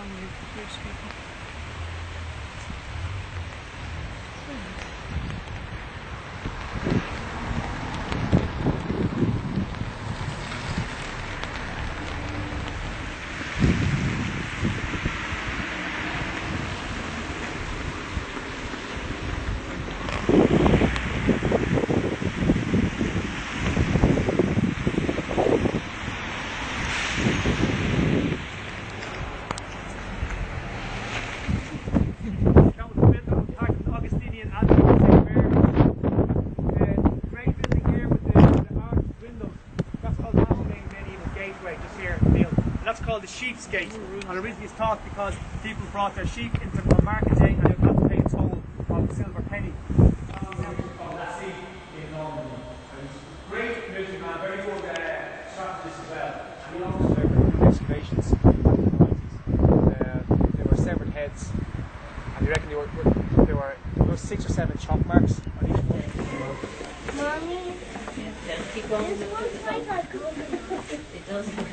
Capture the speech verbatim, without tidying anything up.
down with the British people. The sheep's gate, and originally it's thought because people brought their sheep into the market day and they got to pay a toll of a silver penny. Great music man, very good uh, strategist as well. And he also did excavations. Uh, there were several heads, and you reckon there were, there were there were six or seven chalk marks on each one. Mommy, keep going. It does.